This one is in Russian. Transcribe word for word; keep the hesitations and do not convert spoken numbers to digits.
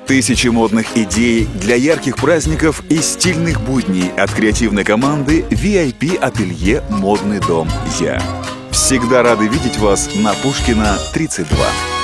Тысячи модных идей для ярких праздников и стильных будней от креативной команды ви ай пи-ателье «Модный дом Я». Всегда рады видеть вас на Пушкина, тридцать два.